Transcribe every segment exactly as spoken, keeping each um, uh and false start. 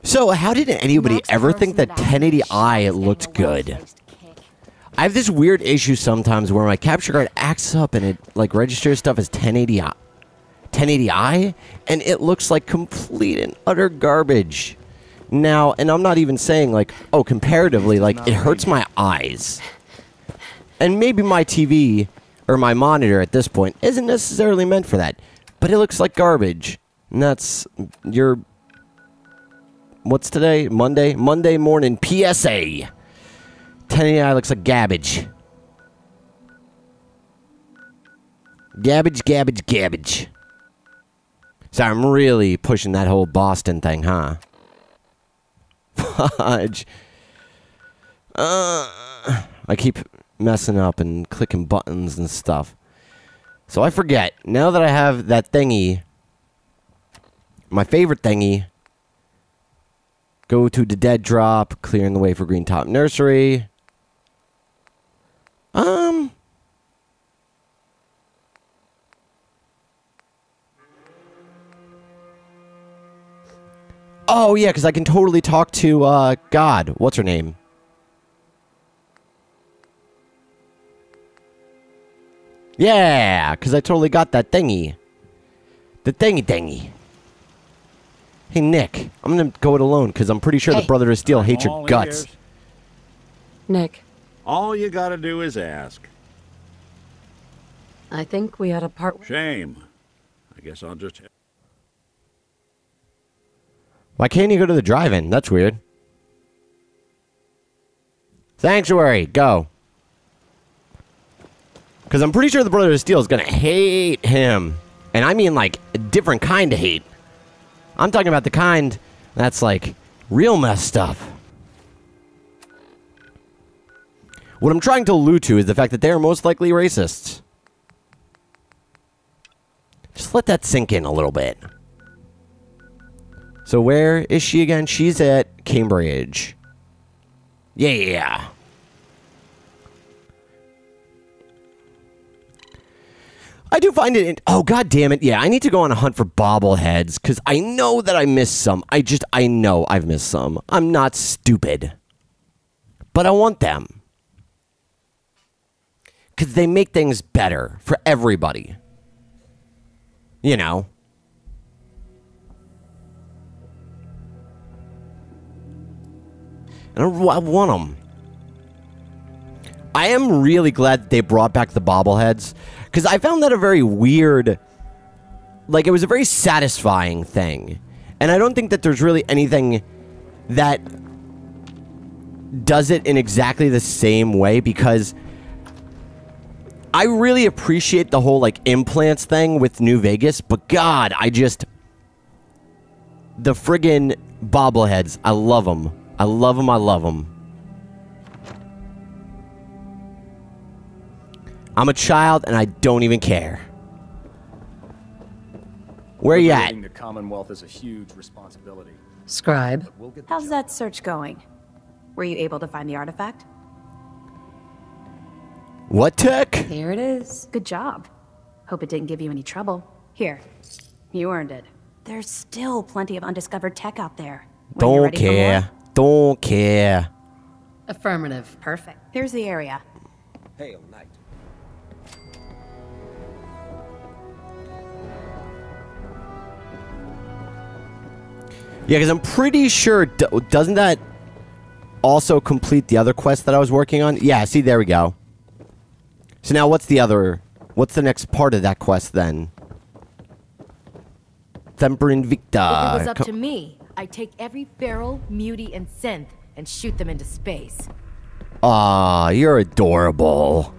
So, how did anybody ever think that ten eighty i looked good? I have this weird issue sometimes where my capture card acts up and it like registers stuff as ten eighty i, ten eighty i, and it looks like complete and utter garbage. Now, and I'm not even saying like, oh, comparatively, like it hurts my eyes. And maybe my T V or my monitor at this point isn't necessarily meant for that, but it looks like garbage. And that's your, what's today? Monday? Monday morning P S A. ten eighty i looks like garbage. Garbage, garbage, garbage. So I'm really pushing that whole Boston thing, huh? Fudge. Uh, I keep messing up and clicking buttons and stuff. So I forget. Now that I have that thingy, my favorite thingy, go to the dead drop, clearing the way for Green Top Nursery. Um... Oh, yeah, because I can totally talk to, uh, God. What's her name? Yeah, because I totally got that thingy. The thingy thingy. Hey, Nick, I'm going to go it alone, because I'm pretty sure Hey. the Brother of Steel I'm hates your all guts. ears. Nick, All you gotta do is ask. I think we had a part... Shame. I guess I'll just... Why can't you go to the drive-in? That's weird. Sanctuary, go. Because I'm pretty sure the Brother of Steel is going to hate him. And I mean, like, a different kind of hate. I'm talking about the kind that's, like, real messed up. What I'm trying to allude to is the fact that they are most likely racists. Just let that sink in a little bit. So where is she again? She's at Cambridge. Yeah. I do find it... In oh, god damn it. Yeah, I need to go on a hunt for bobbleheads, because I know that I missed some. I just... I know I've missed some. I'm not stupid. But I want them. Because they make things better for everybody. You know? And I, I want them. I am really glad that they brought back the bobbleheads. Because I found that a very weird... Like, it was a very satisfying thing. And I don't think that there's really anything that does it in exactly the same way. Because I really appreciate the whole, like, implants thing with New Vegas. But God, I just... The friggin' bobbleheads. I love them. I love them, I love them. I'm a child, and I don't even care. Where you at? The Commonwealth is a huge responsibility. Scribe. We'll get the How's job. that search going? Were you able to find the artifact? What tech? Here it is. Good job. Hope it didn't give you any trouble. Here, you earned it. There's still plenty of undiscovered tech out there. When you're Don't ready for more- care. Don't care. Affirmative. Perfect. Here's the area. Hail, Knight. Yeah, because I'm pretty sure... do- Doesn't that also complete the other quest that I was working on? Yeah, see, there we go. So now what's the other... What's the next part of that quest, then? Themper Invicta. If it was up Co- to me, I'd take every feral, mutie, and synth and shoot them into space. Aw, you're adorable.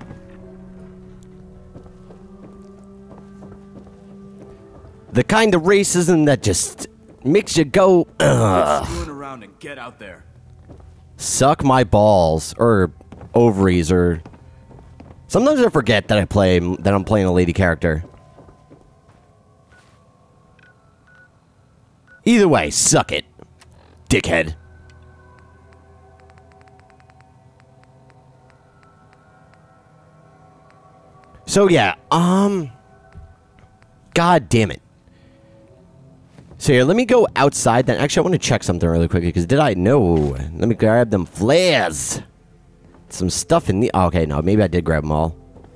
The kind of racism that just makes you go, ugh. Screwing around and get out there. Suck my balls, or ovaries, or... Sometimes I forget that I play, that I'm playing a lady character. Either way, suck it, dickhead. So yeah, um... God damn it. So here, let me go outside then. Actually, I want to check something really quickly, because did I? No. Let me grab them flares. Some stuff in the... Oh, okay, no, maybe I did grab them all.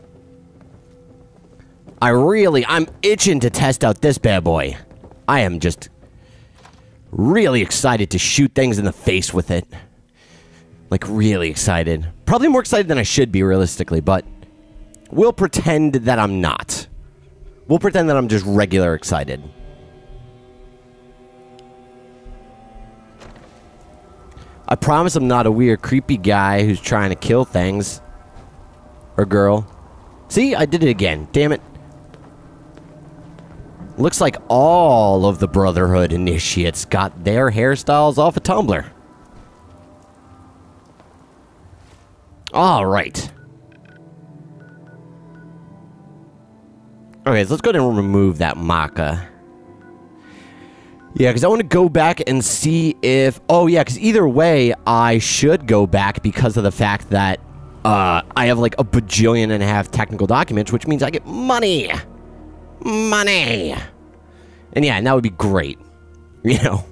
I really... I'm itching to test out this bad boy. I am just really excited to shoot things in the face with it. Like, really excited. Probably more excited than I should be, realistically, but we'll pretend that I'm not. We'll pretend that I'm just regular excited. I promise I'm not a weird, creepy guy who's trying to kill things. Or girl. See? I did it again. Damn it. Looks like all of the Brotherhood initiates got their hairstyles off of Tumblr. Alright. Okay, so let's go ahead and remove that maca. Yeah, because I want to go back and see if... Oh, yeah, because either way, I should go back because of the fact that uh, I have like a bajillion and a half technical documents, which means I get money. Money. And yeah, and that would be great. You know?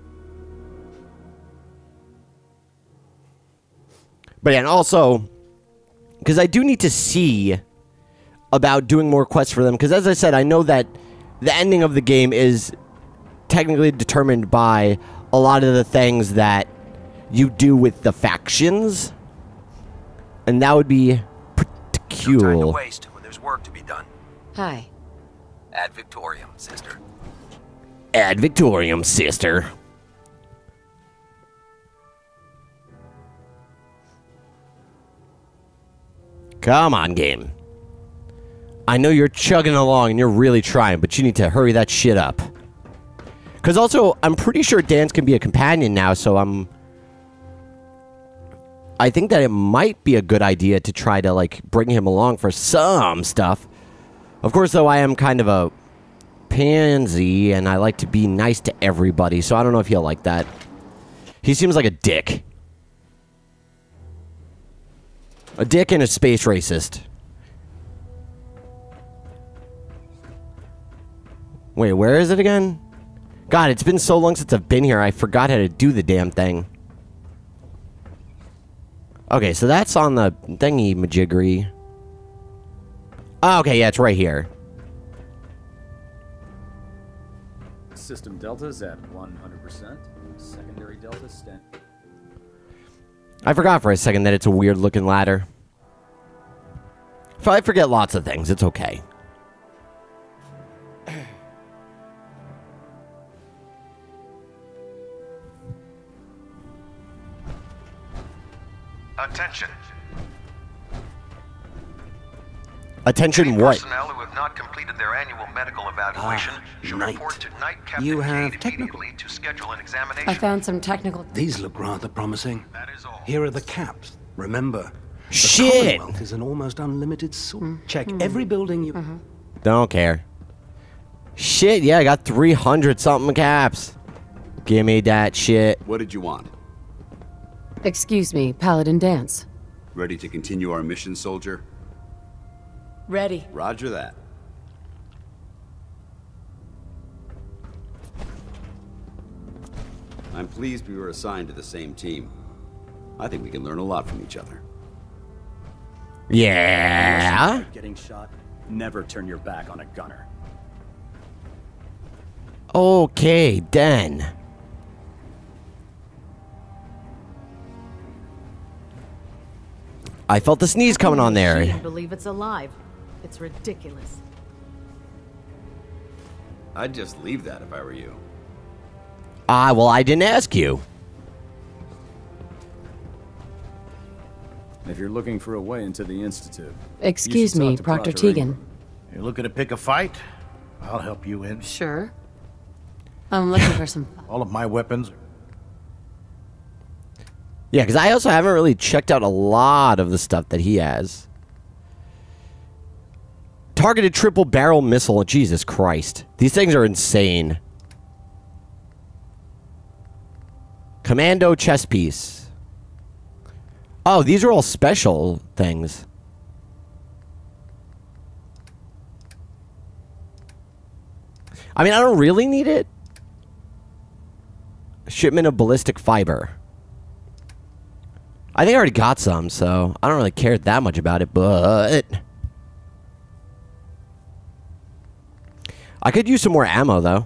But yeah, and also, because I do need to see about doing more quests for them, because as I said, I know that the ending of the game is technically determined by a lot of the things that you do with the factions, and that would be pretty No time to cool. waste when there's work to be done. Hi. Ad Victorium, sister. Ad Victorium, sister. Come on, game. I know you're chugging along and you're really trying, but you need to hurry that shit up. Because also, I'm pretty sure Danse can be a companion now, so I'm... I think that it might be a good idea to try to, like, bring him along for some stuff. Of course, though, I am kind of a pansy, and I like to be nice to everybody, so I don't know if he'll like that. He seems like a dick. A dick and a space racist. Wait, where is it again? God, it's been so long since I've been here, I forgot how to do the damn thing. Okay, so that's on the thingy majiggery. Oh, okay, yeah, it's right here. System deltas at one hundred percent. Secondary delta stand. I forgot for a second that it's a weird looking ladder. If I forget lots of things, it's okay. Attention. Attention Any what? personnel who have not completed their annual medical evaluation Ah, should Knight. report to Night Captain You have Cade technical- immediately to schedule an examination. I found some technical... These look rather promising. That is all. Here are the caps. Remember, the Shit! Commonwealth is an almost unlimited source. Check every building you... Don't care. Shit, yeah, I got three hundred something caps. Give me that shit. What did you want? Excuse me, Paladin Danse. Ready to continue our mission, soldier? Ready. Roger that. I'm pleased we were assigned to the same team. I think we can learn a lot from each other. Yeah? Getting shot. Never turn your back on a gunner. Okay, then. I felt the sneeze coming on She there. can't believe it's alive. It's ridiculous. I'd just leave that if I were you. Ah, well, I didn't ask you. If you're looking for a way into the Institute. Excuse me, Proctor Tegan. You're looking to pick a fight? I'll help you in. Sure. I'm looking for some... All of my weapons are... Yeah, because I also haven't really checked out a lot of the stuff that he has. Targeted triple barrel missile. Jesus Christ. These things are insane. Commando chess piece. Oh, these are all special things. I mean, I don't really need it, Shipment of ballistic fiber. I think I already got some, so I don't really care that much about it, but... I could use some more ammo, though.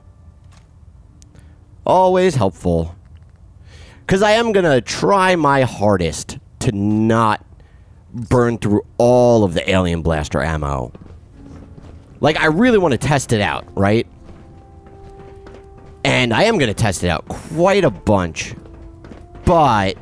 Always helpful. Because I am going to try my hardest to not burn through all of the alien blaster ammo. Like, I really want to test it out, right? And I am going to test it out quite a bunch. But...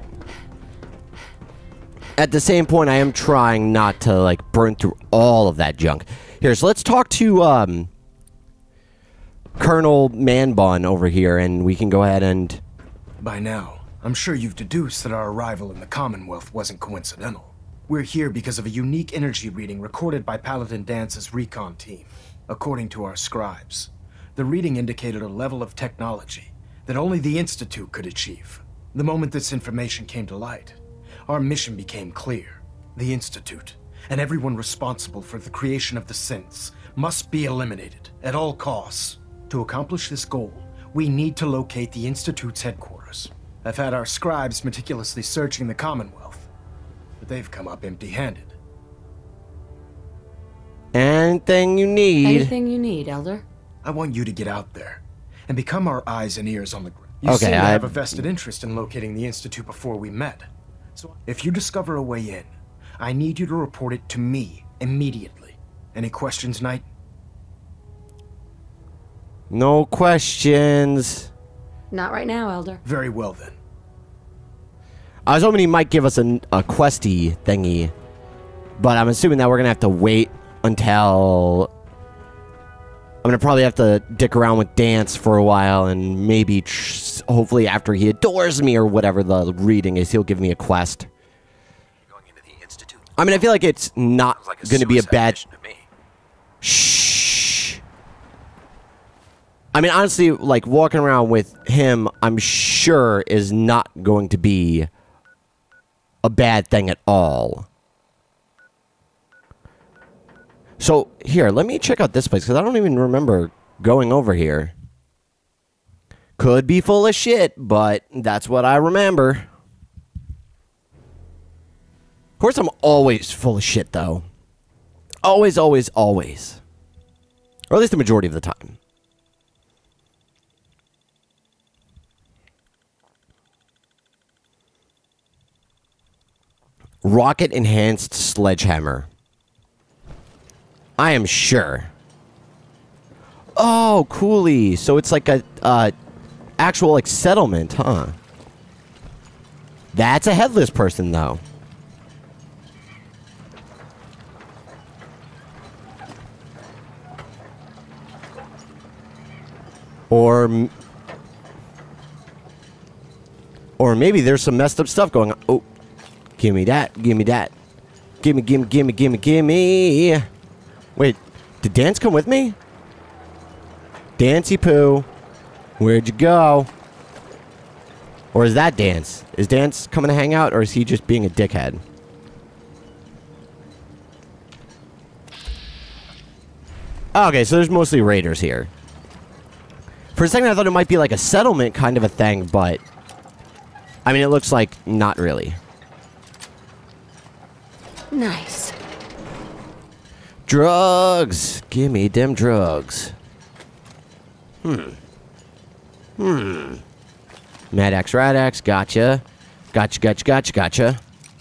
at the same point, I am trying not to, like, burn through all of that junk. Here, so let's talk to, um... Colonel Manbun over here, and we can go ahead and... By now, I'm sure you've deduced that our arrival in the Commonwealth wasn't coincidental. We're here because of a unique energy reading recorded by Paladin Dance's recon team. According to our scribes, the reading indicated a level of technology that only the Institute could achieve. The moment this information came to light, our mission became clear. The Institute, and everyone responsible for the creation of the synths, must be eliminated at all costs. To accomplish this goal, we need to locate the Institute's headquarters. I've had our scribes meticulously searching the Commonwealth, but they've come up empty-handed. Anything you need. Anything you need, Elder. I want you to get out there and become our eyes and ears on the ground. You Okay, seem to I- have a vested interest in locating the Institute before we met. So if you discover a way in, I need you to report it to me immediately. Any questions, Knight? No questions. Not right now, Elder. Very well, then. I was hoping he might give us a, a questy thingy. But I'm assuming that we're going to have to wait until... I'm going to probably have to dick around with Dance for a while. And maybe, tr hopefully after he adores me or whatever the reading is, he'll give me a quest. Going into the Institute. I mean, I feel like it's not Like a going to be a suicide bad... mission to me. Shh. I mean, honestly, like, walking around with him, I'm sure is not going to be a bad thing at all. So, here, let me check out this place, because I don't even remember going over here. Could be full of shit, but that's what I remember. Of course, I'm always full of shit, though. Always, always, always. Or at least the majority of the time. Rocket-enhanced sledgehammer. I am sure. Oh, coolie. So it's like a uh, actual like settlement, huh? That's a headless person, though. Or... m- Or maybe there's some messed up stuff going on. Oh. Give me that. Give me that. Gimme, gimme, gimme, gimme, gimme. Wait, did Dance come with me? Dancy Poo. Where'd you go? Or is that Dance? Is Dance coming to hang out, or is he just being a dickhead? Oh, okay, so there's mostly raiders here. For a second, I thought it might be like a settlement kind of a thing, but... I mean, it looks like not really. Nice. Drugs! Give me them drugs. Hmm. Hmm. Mad-Axe, Rad-Axe, gotcha. Gotcha, gotcha, gotcha, gotcha.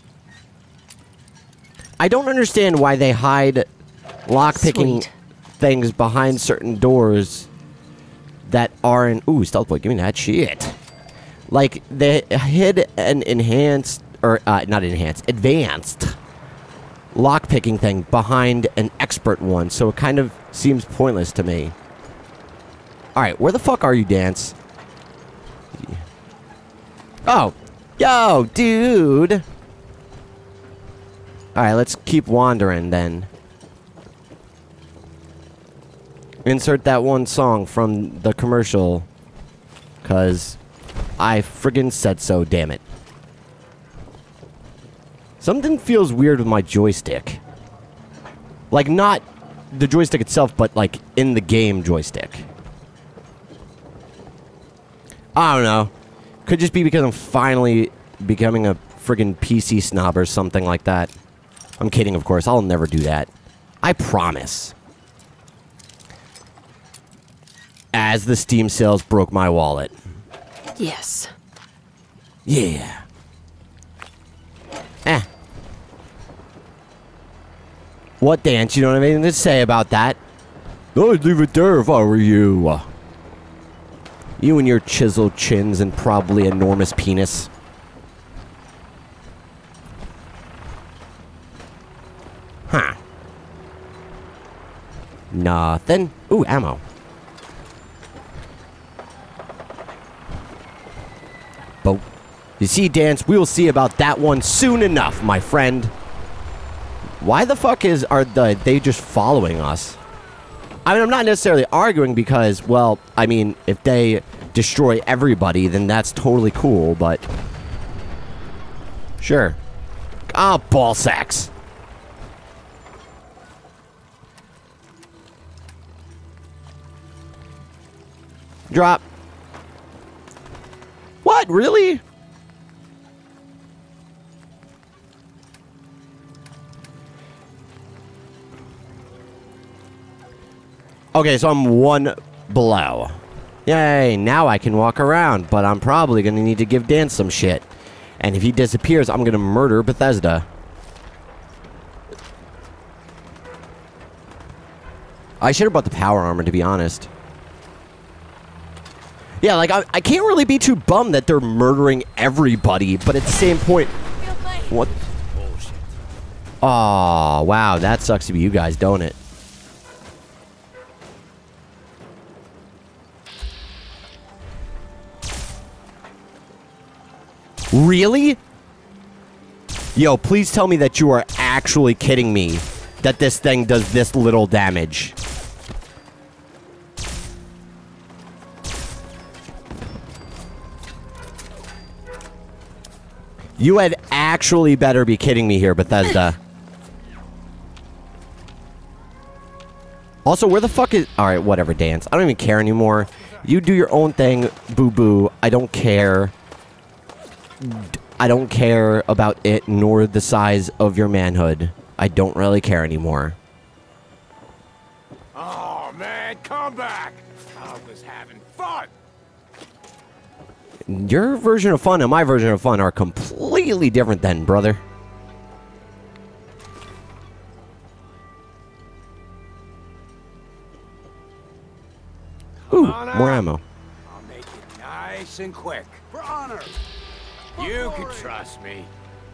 I don't understand why they hide lockpicking things behind certain doors that aren't... Ooh, Stealth Boy, give me that shit. Like, they hid an enhanced... Or, uh, not enhanced. Advanced... lockpicking thing behind an expert one, so it kind of seems pointless to me. Alright, where the fuck are you, Dance? Oh! Yo, dude! Alright, let's keep wandering, then. Insert that one song from the commercial. Cause I friggin' said so, damn it. Something feels weird with my joystick. Like, not the joystick itself, but, like, in the game joystick. I don't know. Could just be because I'm finally becoming a friggin' P C snob or something like that. I'm kidding, of course. I'll never do that. I promise. As the Steam sales broke my wallet. Yes. Yeah. Eh. What, Dance? You don't have anything to say about that? I'd leave it there if I were you. You and your chiseled chins and probably enormous penis. Huh. Nothing. Ooh, ammo. But you see, Dance, we'll see about that one soon enough, my friend. Why the fuck is are the, they just following us? I mean, I'm not necessarily arguing because, well, I mean, if they destroy everybody, then that's totally cool, but... Sure. Ah, ball sacks. Drop. What? Really? Okay, so I'm one below. Yay, now I can walk around, but I'm probably going to need to give Dan some shit. And if he disappears, I'm going to murder Bethesda. I should have bought the power armor, to be honest. Yeah, like, I, I can't really be too bummed that they're murdering everybody, but at the same point... What? Aw, wow, that sucks to be you guys, don't it? Really? Yo, please tell me that you are actually kidding me that this thing does this little damage. You had actually better be kidding me here, Bethesda. Also, where the fuck is... Alright, whatever, Dance. I don't even care anymore. You do your own thing, boo-boo. I don't care. I don't care about it, nor the size of your manhood. I don't really care anymore. Oh, man, come back! I was having fun! Your version of fun and my version of fun are completely different then, brother. Ooh, more ammo. I'll make it nice and quick. For honor! You can trust me.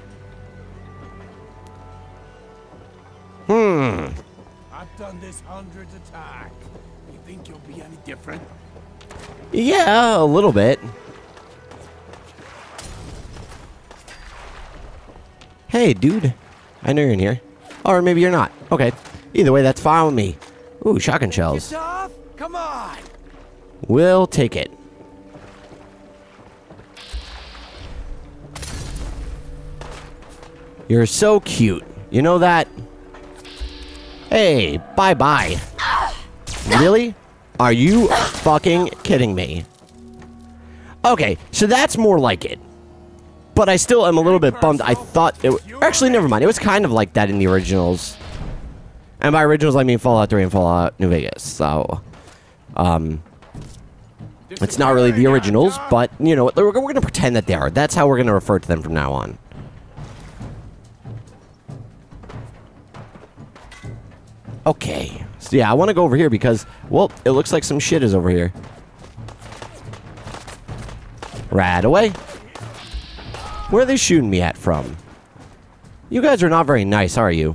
Hmm. I've done this hundreds of times. You think you'll be any different? Yeah, a little bit. Hey, dude. I know you're in here. Or maybe you're not. Okay. Either way, that's fine with me. Ooh, shotgun shells. Get off? Come on! We'll take it. You're so cute. You know that? Hey, bye-bye. Really? Are you fucking kidding me? Okay, so that's more like it. But I still am a little bit bummed. I thought it... Actually, never mind. It was kind of like that in the originals. And by originals, I mean Fallout three and Fallout New Vegas. So, um... it's not really the originals, but, you know, we're, we're going to pretend that they are. That's how we're going to refer to them from now on. Okay. So, yeah, I want to go over here because, well, it looks like some shit is over here. Right away. Where are they shooting me at from? You guys are not very nice, are you?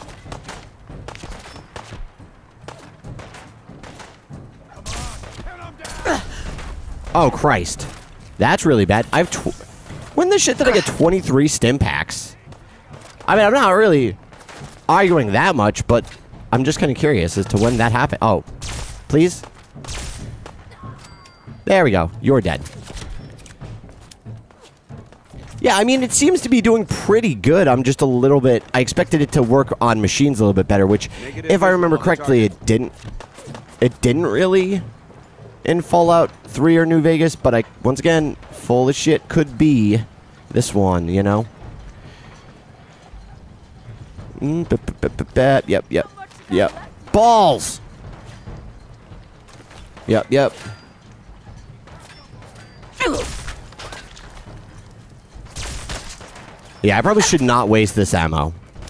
Oh, Christ. That's really bad. I've tw when the shit did I get twenty-three stim packs? I mean, I'm not really arguing that much, but I'm just kind of curious as to when that happened. Oh, please? There we go. You're dead. Yeah, I mean, it seems to be doing pretty good. I'm just a little bit... I expected it to work on machines a little bit better, which, if I remember correctly, it didn't... It didn't really... in Fallout three or New Vegas, but I, once again, full of shit could be this one, you know? Mm, b -b -b -b -b yep, yep, yep. Balls! Yep, yep. Yeah, I probably should not waste this ammo.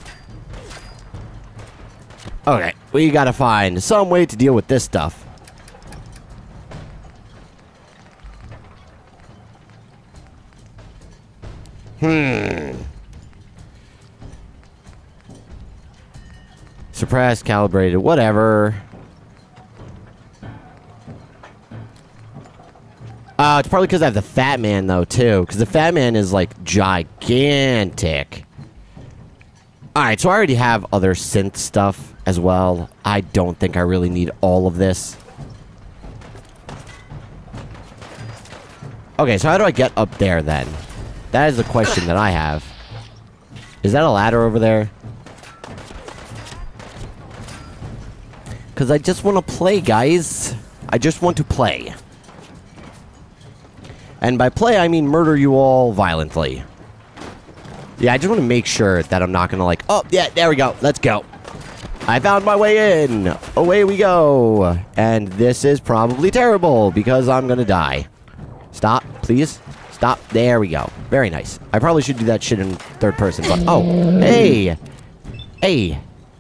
Okay, we gotta find some way to deal with this stuff. Hmm. Suppressed, calibrated, whatever. Uh, it's probably because I have the Fat Man, though, too. Because the Fat Man is, like, gigantic. Alright, so I already have other synth stuff as well. I don't think I really need all of this. Okay, so how do I get up there, then? That is the question that I have. Is that a ladder over there? Because I just want to play, guys. I just want to play. And by play, I mean murder you all violently. Yeah, I just want to make sure that I'm not going to like... Oh, yeah, there we go. Let's go. I found my way in. Away we go. And this is probably terrible because I'm going to die. Stop, please. Stop. There we go. Very nice. I probably should do that shit in third person. But oh, hey. Hey.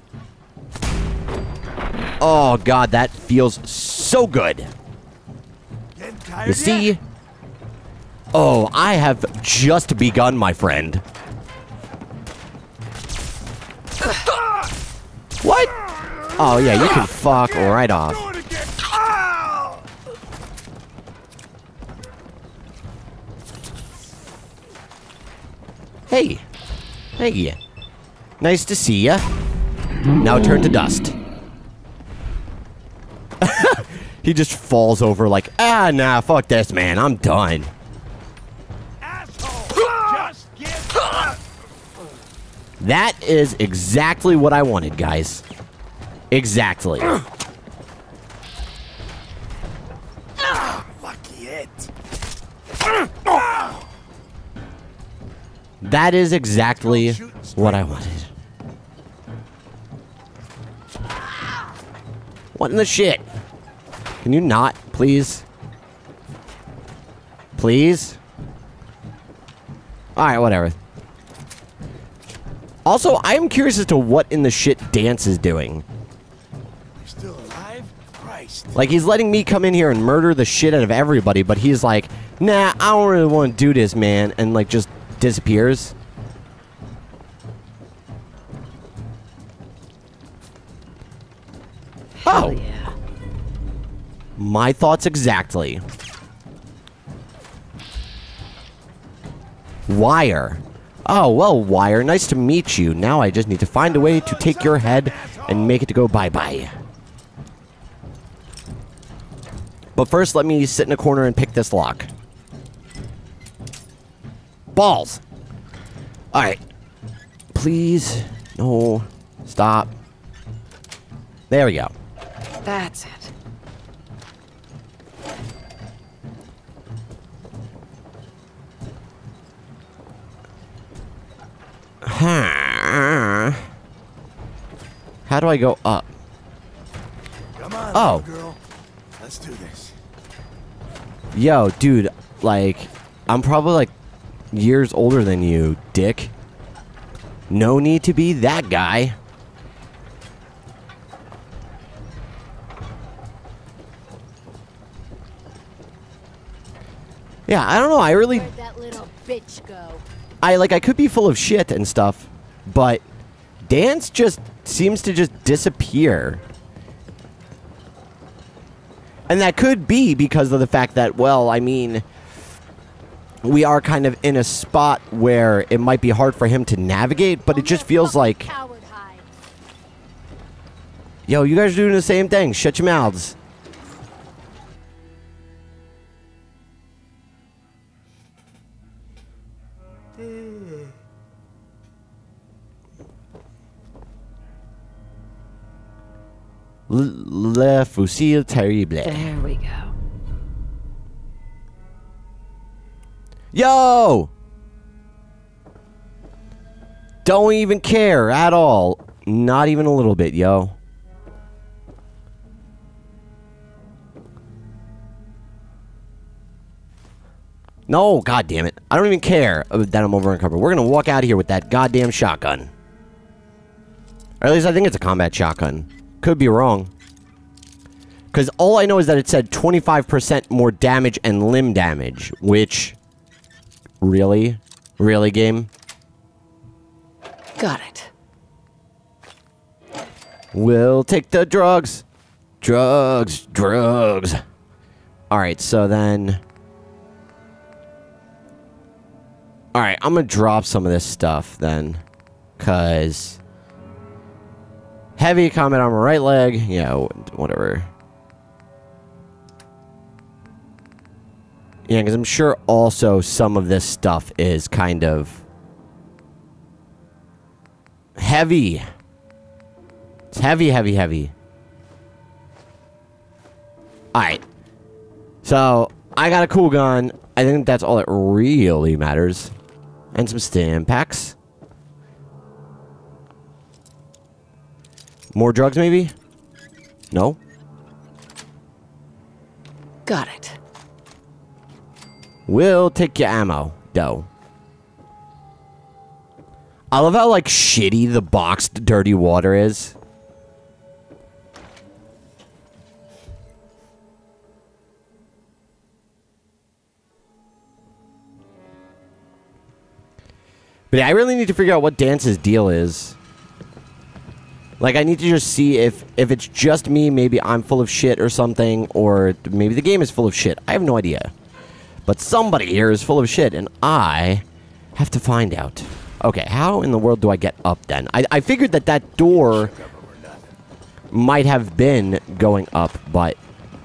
Oh, God, that feels so good. You see? Oh, I have just begun, my friend. What? Oh, yeah, you can fuck right off. Hey. Hey. Nice to see ya. Now turn to dust. He just falls over like, ah, nah, fuck this, man. I'm done. That is exactly what I wanted, guys. Exactly. That is exactly what I wanted. What in the shit? Can you not, please? Please? Alright, whatever. Also, I am curious as to what in the shit Danse is doing. You're still alive? Christ. Like, he's letting me come in here and murder the shit out of everybody, but he's like, nah, I don't really want to do this, man, and, like, just disappears. Hell Oh. yeah. My thoughts exactly. Wire. Oh, well, Wire, nice to meet you. Now I just need to find a way to take your head and make it to go bye-bye. But first, let me sit in a corner and pick this lock. Balls! Alright. Please. No. Stop. There we go. That's it. How do I go up? Come on, Oh. girl. Let's do this. Yo, dude, like, I'm probably like years older than you, dick. No need to be that guy. Yeah, I don't know. I really, Where'd that little bitch go? I like, I could be full of shit and stuff, but Danse just seems to just disappear. And that could be because of the fact that, well, I mean, we are kind of in a spot where it might be hard for him to navigate, but it just feels like, Coward hide. yo, you guys are doing the same thing. Shut your mouths. Le fusil terrible. There we go. Yo! Don't even care at all. Not even a little bit, yo. No, god damn it. I don't even care that I'm over encumbered. We're gonna walk out of here with that goddamn shotgun. Or at least I think it's a combat shotgun. Could be wrong. Because all I know is that it said twenty-five percent more damage and limb damage. Which... Really? Really, game? Got it. We'll take the drugs. Drugs. Drugs. Alright, so then... Alright, I'm gonna drop some of this stuff then. Because... Heavy combat armor right leg. Yeah, whatever. Yeah, because I'm sure also some of this stuff is kind of... heavy. It's heavy, heavy, heavy. Alright. So, I got a cool gun. I think that's all that really matters. And some stim packs. More drugs, maybe? No? Got it. We'll take your ammo, dough. I love how, like, shitty the boxed dirty water is. But yeah, I really need to figure out what Dance's deal is. Like, I need to just see if, if it's just me, maybe I'm full of shit or something, or maybe the game is full of shit. I have no idea. But somebody here is full of shit, and I have to find out. Okay, how in the world do I get up then? I, I figured that that door might have been going up, but...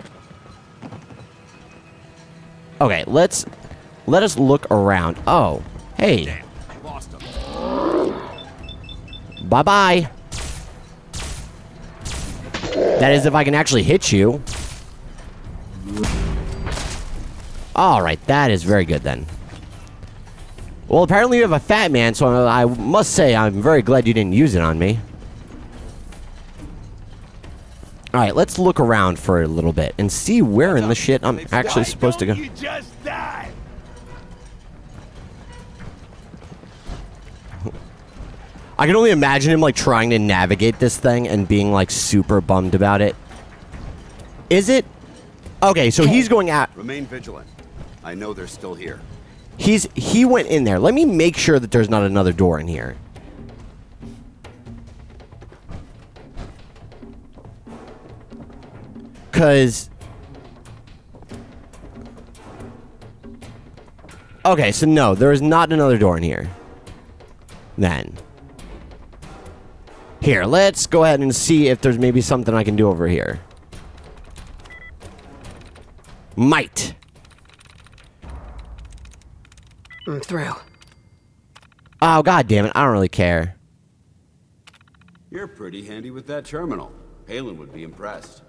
Okay, let's... Let us look around. Oh, hey. Bye-bye. That is if I can actually hit you. Alright, that is very good then. Well, apparently you have a fat man, so I must say I'm very glad you didn't use it on me. Alright, let's look around for a little bit and see where in the shit I'm actually supposed to go. You just died. I can only imagine him, like, trying to navigate this thing and being, like, super bummed about it. Is it? Okay, so he's going out. Remain vigilant. I know they're still here. He's, he went in there. Let me make sure that there's not another door in here. Because... Okay, so no, there is not another door in here. Then... Here, let's go ahead and see if there's maybe something I can do over here. Might. I'm through. Oh, god damn it. I don't really care. You're pretty handy with that terminal. Halen would be impressed.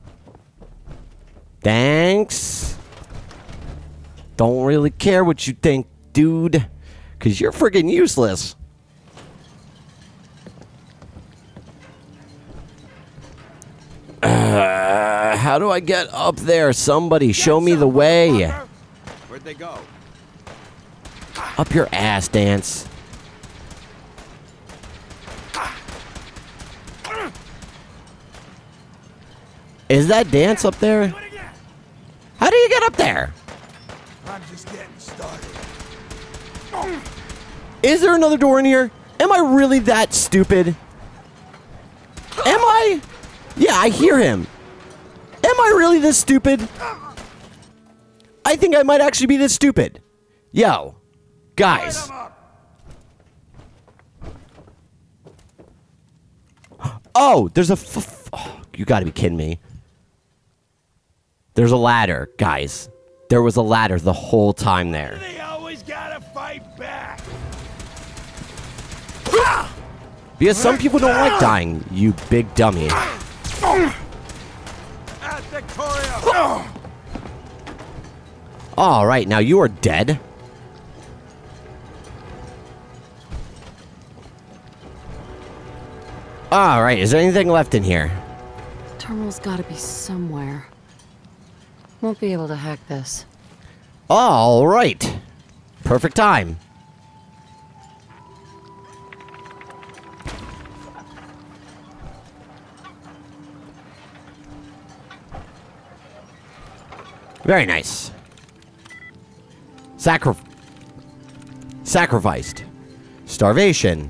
Thanks. Don't really care what you think, dude. Because you're freaking useless. Uh, how do I get up there? Somebody show me the way. Where'd they go? Up your ass, Dance. Is that Dance up there? How do you get up there? I'm just getting started. Is there another door in here? Am I really that stupid? Am I? Yeah, I hear him. Am I really this stupid? I think I might actually be this stupid. Yo, guys. Oh, there's a f f oh, you gotta be kidding me. There's a ladder, guys. There was a ladder the whole time there. They always gotta fight back. Because some people don't like dying, you big dummy. Alright, now you are dead. Alright, is there anything left in here? Terminal's gotta be somewhere. Won't be able to hack this. Alright. Perfect time. Very nice. Sacri- sacrificed. Starvation.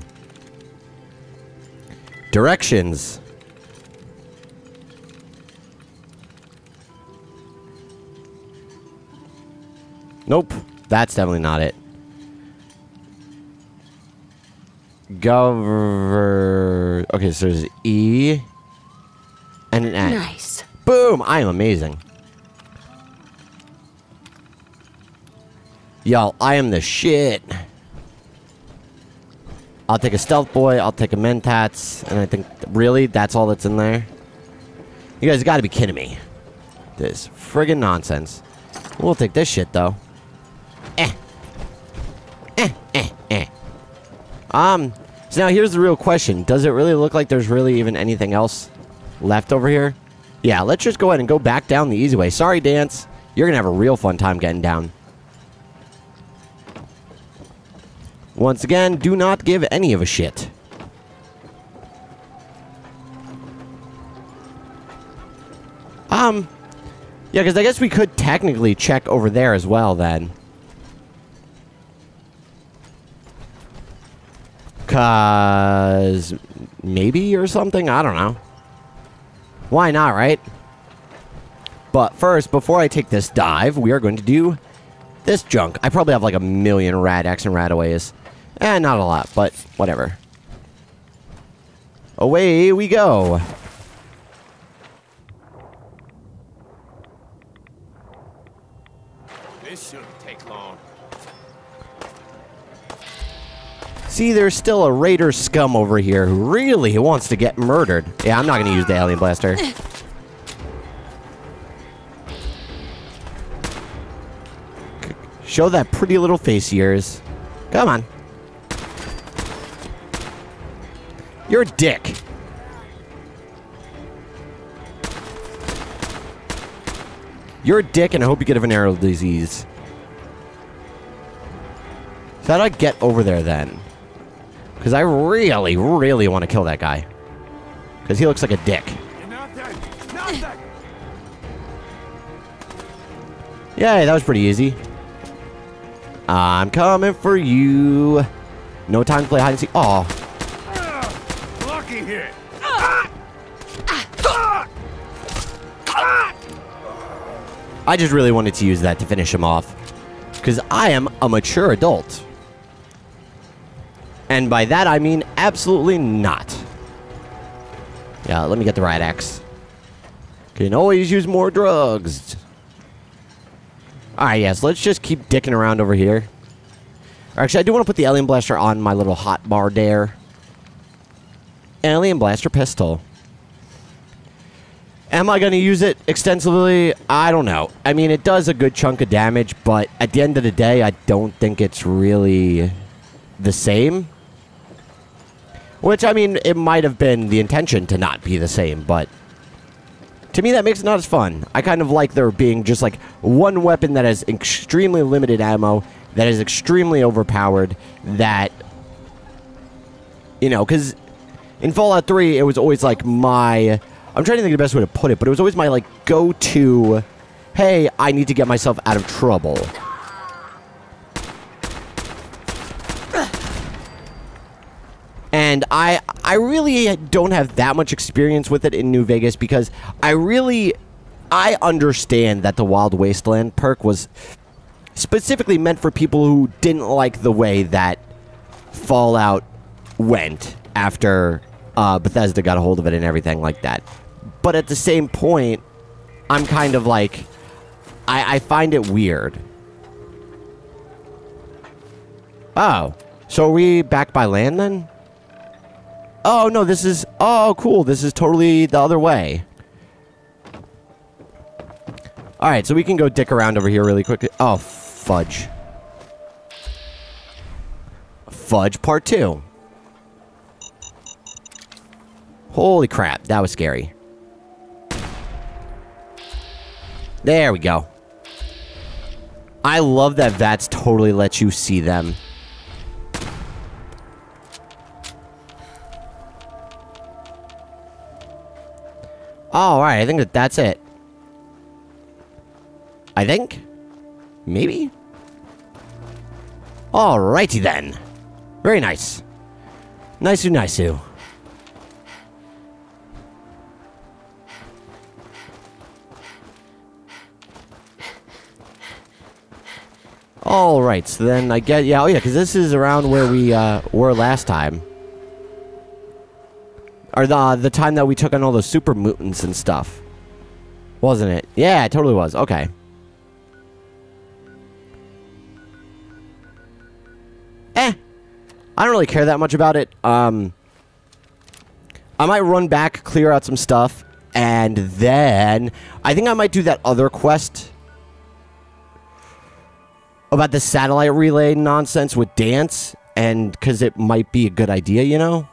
Directions. Nope. That's definitely not it. Gover... Okay, so there's E and an N. Nice. Boom! I am amazing. Y'all, I am the shit. I'll take a stealth boy, I'll take a mentats, and I think, really? That's all that's in there? You guys gotta be kidding me. This friggin' nonsense. We'll take this shit, though. Eh. Eh, eh, eh. Um, so now here's the real question. Does it really look like there's really even anything else left over here? Yeah, let's just go ahead and go back down the easy way. Sorry, Dance. You're gonna have a real fun time getting down. Once again, do not give any of a shit. Um, yeah, because I guess we could technically check over there as well, then. Cause maybe or something? I don't know. Why not, right? But first, before I take this dive, we are going to do this junk. I probably have like a million Rad-X and Radaways. Eh, not a lot, but whatever. Away we go. This shouldn't take long. See, there's still a Raider scum over here who really wants to get murdered. Yeah, I'm not going to use the alien blaster. Show that pretty little face of yours. Come on. You're a dick. You're a dick, and I hope you get a venereal disease. So how do I get over there, then? Because I really, really want to kill that guy. Because he looks like a dick. Yay, that was pretty easy. I'm coming for you. No time to play hide and seek. Aw. Lucky hit. I just really wanted to use that to finish him off. Because I am a mature adult. And by that I mean absolutely not. Yeah, let me get the Rad-X. Can always use more drugs. Alright, yes, let's just keep dicking around over here. Actually, I do want to put the alien blaster on my little hot bar there. Alien blaster pistol. Am I going to use it extensively? I don't know. I mean, it does a good chunk of damage, but at the end of the day, I don't think it's really the same. Which, I mean, it might have been the intention to not be the same, but to me, that makes it not as fun. I kind of like there being just like one weapon that has extremely limited ammo, that is extremely overpowered, that, you know, because in Fallout three, it was always like my, I'm trying to think of the best way to put it, but it was always my like go-to, hey, I need to get myself out of trouble. And I I really don't have that much experience with it in New Vegas because I really, I understand that the Wild Wasteland perk was specifically meant for people who didn't like the way that Fallout went after uh, Bethesda got a hold of it and everything like that. But at the same point, I'm kind of like, I, I find it weird. Oh, so are we back by land then? Oh, no, this is... Oh, cool. This is totally the other way. Alright, so we can go dick around over here really quickly. Oh, fudge. Fudge part two. Holy crap, that was scary. There we go. I love that V A T S totally lets you see them. Oh, alright, I think that that's it. I think? Maybe? Alrighty then. Very nice. Nice-oo, nice-oo. Alright, so then I get... Yeah, oh yeah, because this is around where we uh, were last time. Or the, the time that we took on all those super mutants and stuff. Wasn't it? Yeah, it totally was. Okay. Eh. I don't really care that much about it. Um, I might run back, clear out some stuff, and then... I think I might do that other quest... about the satellite relay nonsense with Dance, and because it might be a good idea, you know?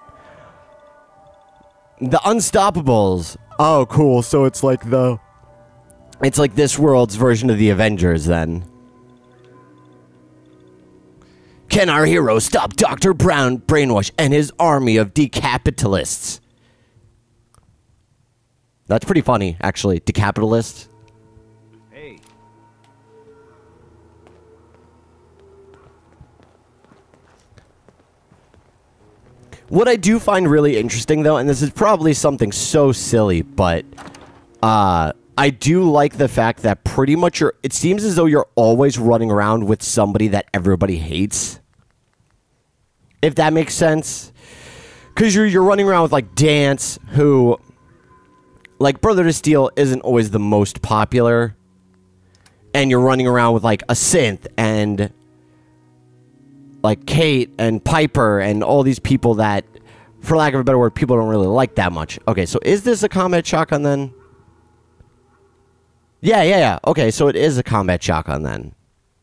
The Unstoppables. Oh, cool. So it's like the... It's like this world's version of the Avengers, then. Can our hero stop Doctor Brown Brainwash and his army of decapitalists? That's pretty funny, actually. Decapitalists. What I do find really interesting, though, and this is probably something so silly, but uh, I do like the fact that pretty much you're, it seems as though you're always running around with somebody that everybody hates. If that makes sense. Because you're, you're running around with, like, Dance, who, like, Brother to Steel isn't always the most popular. And you're running around with, like, a Synth and... like Kate and Piper and all these people that, for lack of a better word, people don't really like that much. Okay, so is this a combat shotgun then? Yeah, yeah, yeah. Okay, so it is a combat shotgun then.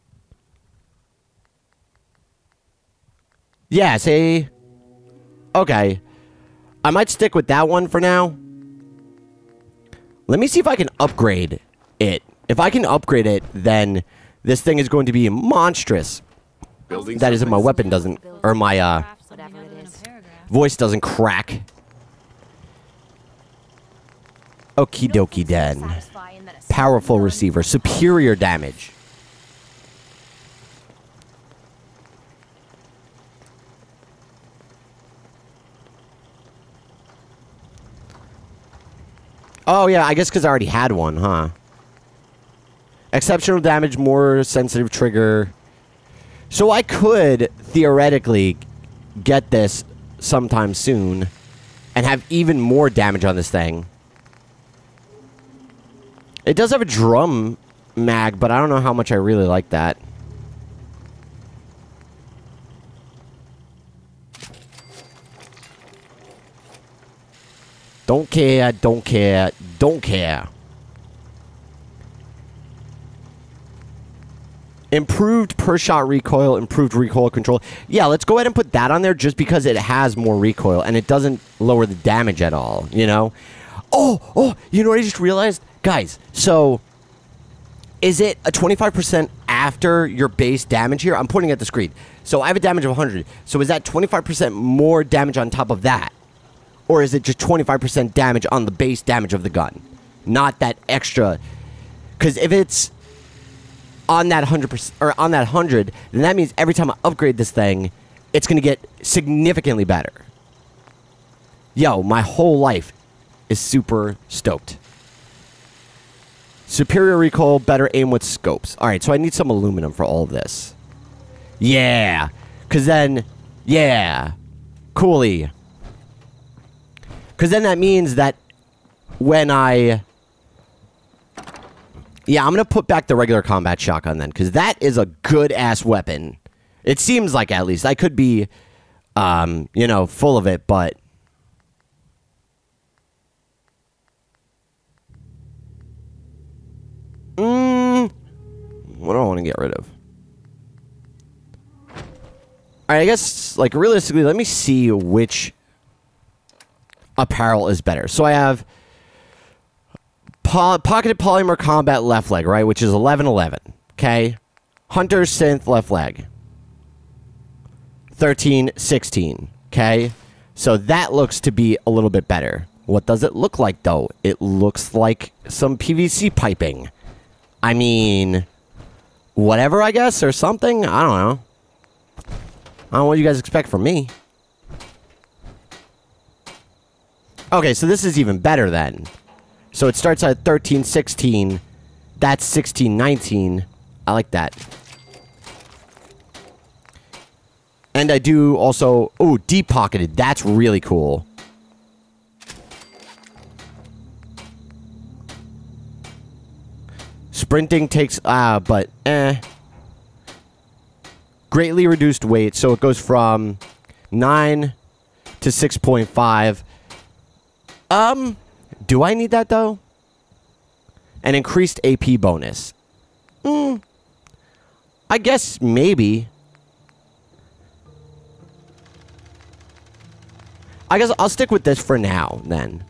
Yeah, see? Okay. I might stick with that one for now. Let me see if I can upgrade it. If I can upgrade it, then this thing is going to be monstrous. Building that is if my weapon doesn't, or my uh, voice doesn't crack. Okie dokie then. Powerful receiver, superior damage. Oh yeah, I guess because I already had one, huh? Exceptional damage, more sensitive trigger. So I could, theoretically, get this sometime soon and have even more damage on this thing. It does have a drum mag, but I don't know how much I really like that. Don't care, don't care, don't care. Improved per shot recoil, improved recoil control. Yeah, let's go ahead and put that on there just because it has more recoil and it doesn't lower the damage at all, you know? Oh, oh, you know what I just realized? Guys, so is it a twenty-five percent after your base damage here? I'm pointing at the screen. So I have a damage of one hundred. So is that twenty-five percent more damage on top of that? Or is it just twenty-five percent damage on the base damage of the gun? Not that extra. Because if it's on that one hundred percent, or on that one hundred, then that means every time I upgrade this thing, it's going to get significantly better. Yo, my whole life is super stoked. Superior recoil, better aim with scopes. Alright, so I need some aluminum for all of this. Yeah. Because then, yeah. Coolie. Because then that means that when I... Yeah, I'm going to put back the regular combat shotgun then, because that is a good-ass weapon. It seems like, at least. I could be, um, you know, full of it, but... Mmm... What do I want to get rid of? Alright, I guess, like, realistically, let me see which apparel is better. So I have po pocketed polymer combat left leg, right, which is eleven eleven. Okay, hunter synth left leg, thirteen sixteen. Okay, so that looks to be a little bit better. What does it look like though? It looks like some P V C piping. I mean, whatever, I guess, or something. I don't know. I don't know what you guys expect from me. Okay, so this is even better then. So it starts at thirteen sixteen. That's sixteen nineteen. I like that. And I do also... Oh, deep pocketed. That's really cool. Sprinting takes... Ah, uh, but... Eh. Greatly reduced weight. So it goes from nine to six point five. Um, do I need that, though? An increased A P bonus. Hmm. I guess maybe. I guess I'll stick with this for now, then.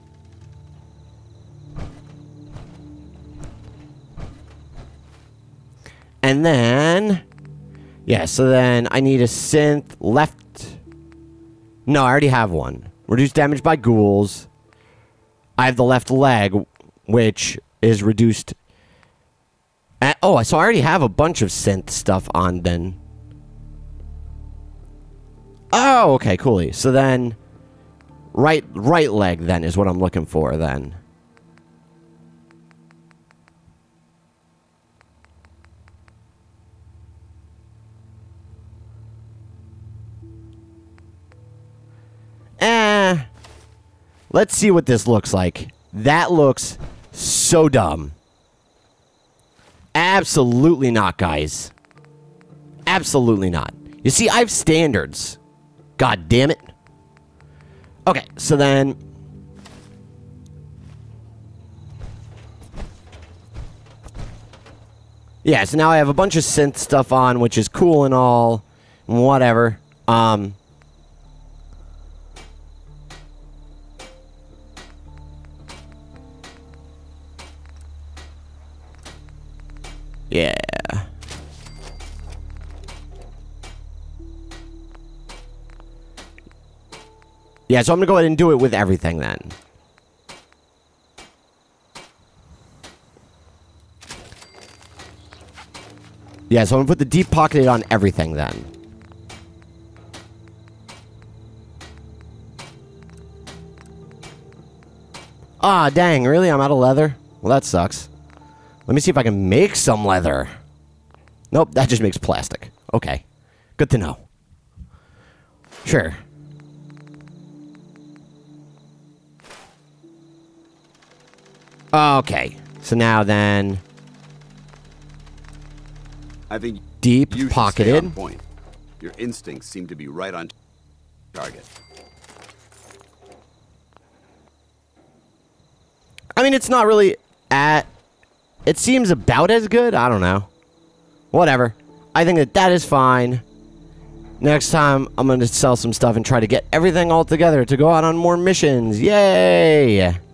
And then... Yeah, so then I need a synth left... No, I already have one. Reduced damage by ghouls. I have the left leg, which is reduced... At, oh, so I already have a bunch of synth stuff on then. Oh, okay, cool. So then... Right, right leg, then, is what I'm looking for, then. Eh... Let's see what this looks like. That looks so dumb. Absolutely not, guys. Absolutely not. You see, I have standards. God damn it. Okay, so then... Yeah, so now I have a bunch of synth stuff on, which is cool and all. Whatever. Um... Yeah. Yeah, so I'm gonna go ahead and do it with everything then. Yeah, so I'm gonna put the deep pocketed on everything then. Ah, dang, really? I'm out of leather? Well, that sucks. Let me see if I can make some leather. Nope, that just makes plastic. Okay. Good to know. Sure. Okay. So now then... I think deep you pocketed. Stay on point. Your instincts seem to be right on target. I mean, it's not really at... It seems about as good. I don't know. Whatever. I think that that is fine. Next time, I'm going to sell some stuff and try to get everything all together to go out on more missions. Yay!